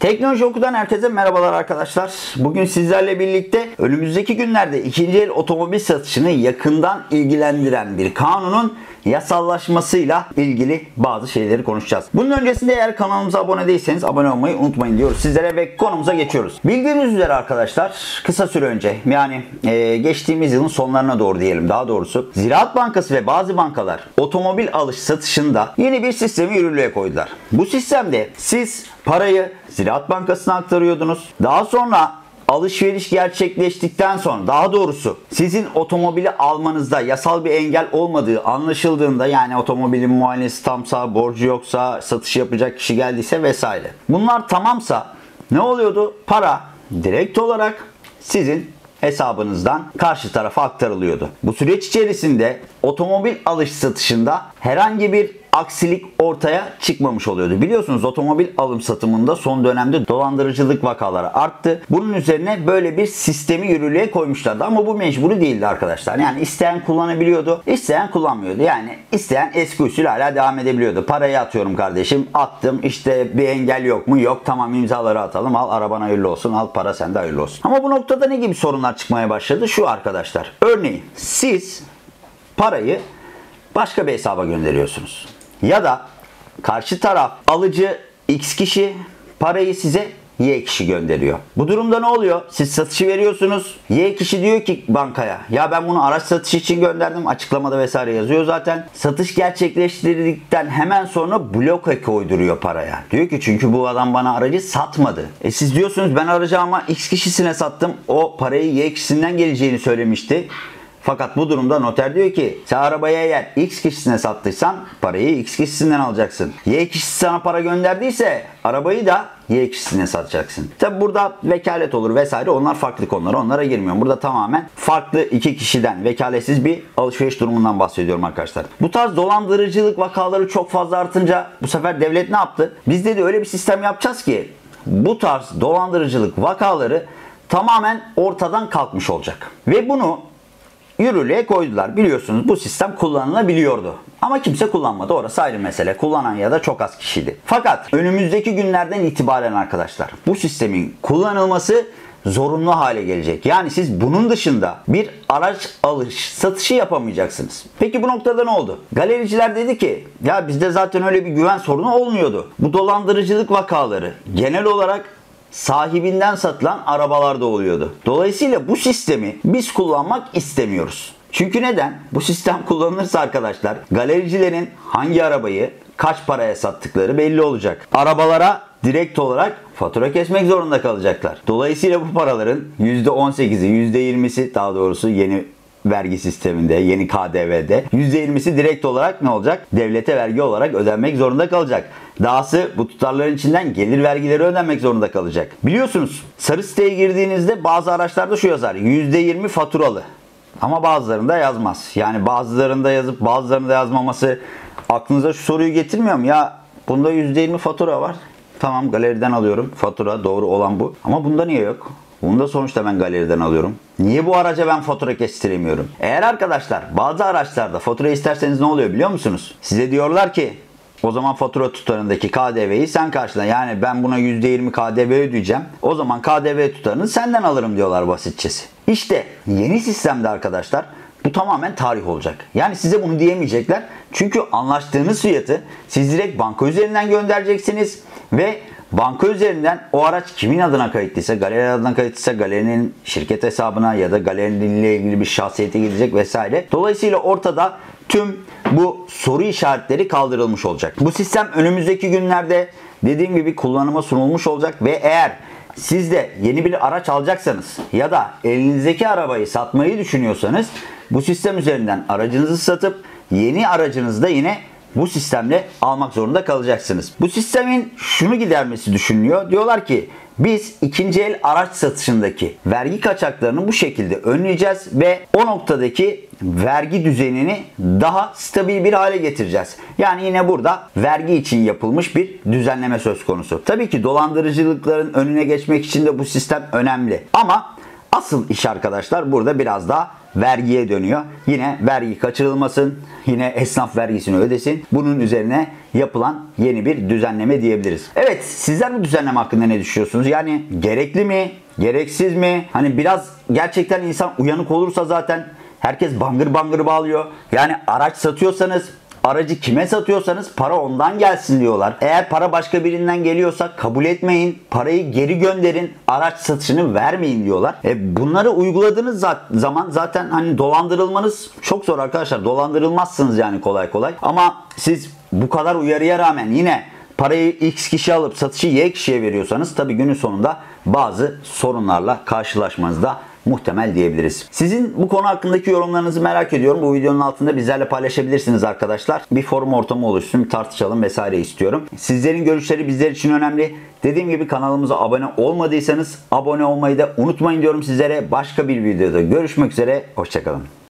Teknoloji Oku'dan herkese merhabalar arkadaşlar. Bugün sizlerle birlikte önümüzdeki günlerde ikinci el otomobil satışını yakından ilgilendiren bir kanunun yasallaşmasıyla ilgili bazı şeyleri konuşacağız. Bunun öncesinde eğer kanalımıza abone değilseniz abone olmayı unutmayın diyoruz sizlere ve konumuza geçiyoruz. Bildiğiniz üzere arkadaşlar kısa süre önce yani geçtiğimiz yılın sonlarına doğru diyelim daha doğrusu Ziraat Bankası ve bazı bankalar otomobil alış satışında yeni bir sistemi yürürlüğe koydular. Bu sistemde siz parayı Ziraat Bankası'na aktarıyordunuz. Daha sonra alışveriş gerçekleştikten sonra daha doğrusu sizin otomobili almanızda yasal bir engel olmadığı anlaşıldığında yani otomobilin muayenesi tamsa, borcu yoksa, satış yapacak kişi geldiyse vesaire. Bunlar tamamsa ne oluyordu? Para direkt olarak sizin hesabınızdan karşı tarafa aktarılıyordu. Bu süreç içerisinde otomobil alış satışında herhangi bir aksilik ortaya çıkmamış oluyordu. Biliyorsunuz otomobil alım satımında son dönemde dolandırıcılık vakaları arttı. Bunun üzerine böyle bir sistemi yürürlüğe koymuşlardı ama bu mecburi değildi arkadaşlar. Yani isteyen kullanabiliyordu, isteyen kullanmıyordu. Yani isteyen eski usul hala devam edebiliyordu. Parayı atıyorum kardeşim, attım işte bir engel yok mu? Yok, tamam imzaları atalım, al araban hayırlı olsun, al para sende hayırlı olsun. Ama bu noktada ne gibi sorunlar çıkmaya başladı? Şu arkadaşlar, örneğin siz parayı başka bir hesaba gönderiyorsunuz. Ya da karşı taraf alıcı X kişi parayı size Y kişi gönderiyor. Bu durumda ne oluyor? Siz satışı veriyorsunuz. Y kişi diyor ki bankaya ya ben bunu araç satışı için gönderdim. Açıklamada vesaire yazıyor zaten. Satış gerçekleştirdikten hemen sonra bloke koyduruyor paraya. Diyor ki çünkü bu adam bana aracı satmadı. Siz diyorsunuz ben aracı ama X kişisine sattım. O parayı Y kişisinden geleceğini söylemişti. Fakat bu durumda noter diyor ki sen arabayı eğer X kişisine sattıysan parayı X kişisinden alacaksın. Y kişisi sana para gönderdiyse arabayı da Y kişisine satacaksın. Tabi burada vekalet olur vesaire, onlar farklı konular, onlara girmiyorum. Burada tamamen farklı iki kişiden vekaletsiz bir alışveriş durumundan bahsediyorum arkadaşlar. Bu tarz dolandırıcılık vakaları çok fazla artınca bu sefer devlet ne yaptı? Biz dedi öyle bir sistem yapacağız ki bu tarz dolandırıcılık vakaları tamamen ortadan kalkmış olacak. Ve bunu yürürlüğe koydular. Biliyorsunuz bu sistem kullanılabiliyordu. Ama kimse kullanmadı. Orası ayrı mesele. Kullanan ya da çok az kişiydi. Fakat önümüzdeki günlerden itibaren arkadaşlar bu sistemin kullanılması zorunlu hale gelecek. Yani siz bunun dışında bir araç alış satışı yapamayacaksınız. Peki bu noktada ne oldu? Galericiler dedi ki ya bizde zaten öyle bir güven sorunu olmuyordu. Bu dolandırıcılık vakaları genel olarak sahibinden satılan arabalarda oluyordu. Dolayısıyla bu sistemi biz kullanmak istemiyoruz. Çünkü neden? Bu sistem kullanılırsa arkadaşlar galericilerin hangi arabayı kaç paraya sattıkları belli olacak. Arabalara direkt olarak fatura kesmek zorunda kalacaklar. Dolayısıyla bu paraların %18'i, %20'si daha doğrusu yeni vergi sisteminde, yeni KDV'de %20'si direkt olarak ne olacak? Devlete vergi olarak ödenmek zorunda kalacak. Dahası bu tutarların içinden gelir vergileri ödenmek zorunda kalacak. Biliyorsunuz sarı siteye girdiğinizde bazı araçlarda şu yazar. %20 faturalı. Ama bazılarında yazmaz. Yani bazılarında yazıp bazılarında yazmaması aklınıza şu soruyu getirmiyor mu? Ya bunda %20 fatura var. Tamam galeriden alıyorum. Fatura doğru olan bu. Ama bunda niye yok? Bunu da sonuçta ben galeriden alıyorum. Niye bu araca ben fatura kestiremiyorum? Eğer arkadaşlar bazı araçlarda fatura isterseniz ne oluyor biliyor musunuz? Size diyorlar ki o zaman fatura tutarındaki KDV'yi sen karşıla. Yani ben buna %20 KDV ödeyeceğim. O zaman KDV tutarını senden alırım diyorlar basitçesi. İşte yeni sistemde arkadaşlar bu tamamen tarih olacak. Yani size bunu diyemeyecekler. Çünkü anlaştığınız fiyatı siz direkt banka üzerinden göndereceksiniz ve banka üzerinden o araç kimin adına kayıtlıysa, galeri adına kayıtlıysa galerinin şirket hesabına ya da galeriyle ilgili bir şahsiyete gidecek vesaire. Dolayısıyla ortada tüm bu soru işaretleri kaldırılmış olacak. Bu sistem önümüzdeki günlerde dediğim gibi kullanıma sunulmuş olacak ve eğer siz de yeni bir araç alacaksanız ya da elinizdeki arabayı satmayı düşünüyorsanız bu sistem üzerinden aracınızı satıp yeni aracınızı da yine bu sistemle almak zorunda kalacaksınız. Bu sistemin şunu gidermesi düşünülüyor. Diyorlar ki biz ikinci el araç satışındaki vergi kaçaklarını bu şekilde önleyeceğiz ve o noktadaki vergi düzenini daha stabil bir hale getireceğiz. Yani yine burada vergi için yapılmış bir düzenleme söz konusu. Tabii ki dolandırıcılıkların önüne geçmek için de bu sistem önemli. Ama asıl iş arkadaşlar burada biraz daha vergiye dönüyor. Yine vergi kaçırılmasın, yine esnaf vergisini ödesin. Bunun üzerine yapılan yeni bir düzenleme diyebiliriz. Evet, sizler bu düzenleme hakkında ne düşünüyorsunuz? Yani gerekli mi? Gereksiz mi? Hani biraz gerçekten insan uyanık olursa zaten herkes bangır bangır bağlıyor. Yani araç satıyorsanız, aracı kime satıyorsanız para ondan gelsin diyorlar. Eğer para başka birinden geliyorsa kabul etmeyin. Parayı geri gönderin. Araç satışını vermeyin diyorlar. Bunları uyguladığınız zaman zaten hani dolandırılmanız çok zor arkadaşlar. Dolandırılmazsınız yani kolay kolay. Ama siz bu kadar uyarıya rağmen yine parayı X kişi alıp satışı Y kişiye veriyorsanız tabii günün sonunda bazı sorunlarla karşılaşmanız da muhtemel diyebiliriz. Sizin bu konu hakkındaki yorumlarınızı merak ediyorum. Bu videonun altında bizlerle paylaşabilirsiniz arkadaşlar. Bir forum ortamı oluşsun, tartışalım vesaire istiyorum. Sizlerin görüşleri bizler için önemli. Dediğim gibi kanalımıza abone olmadıysanız abone olmayı da unutmayın diyorum sizlere. Başka bir videoda görüşmek üzere. Hoşçakalın.